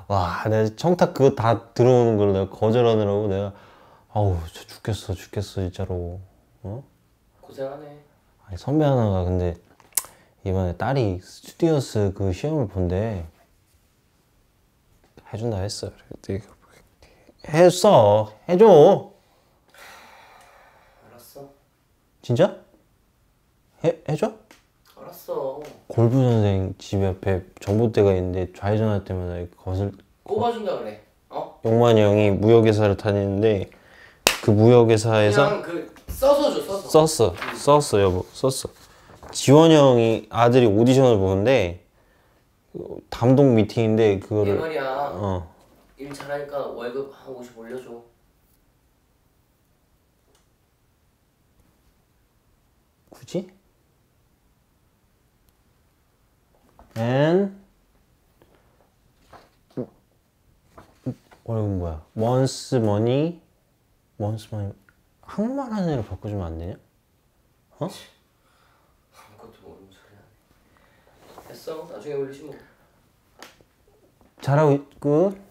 와, 내가 청탁 그거 다 들어오는 걸 내가 거절하느라고 내가 아우 저 죽겠어 진짜로. 어? 고생하네. 아니 선배 하나가 근데 이번에 딸이 스튜디오스 그 시험을 본대. 해준다 했어. 했어. 해줘. 알았어. 진짜? 해줘? 알았어. 골프 선생 집 옆에 전봇대가 있는데 좌회전할 때마다 거슬 꼽아준다 그래. 어? 용만이 형이 무역회사를 다니는데 그 무역회사에서 그냥 그 써서 줘 써서. 썼어 여보 썼어. 지원 형이 아들이 오디션을 보는데 담동 미팅인데 얘 그거를 말이야. 일 잘하니까 월급 한 50 올려줘. 굳이? and 월급 뭐야? once money 한국말 하는 애로 바꿔주면 안 되냐? 어? 아무것도 모르는 소리 하네. 됐어. 나중에 올리지 뭐. 잘하고 있고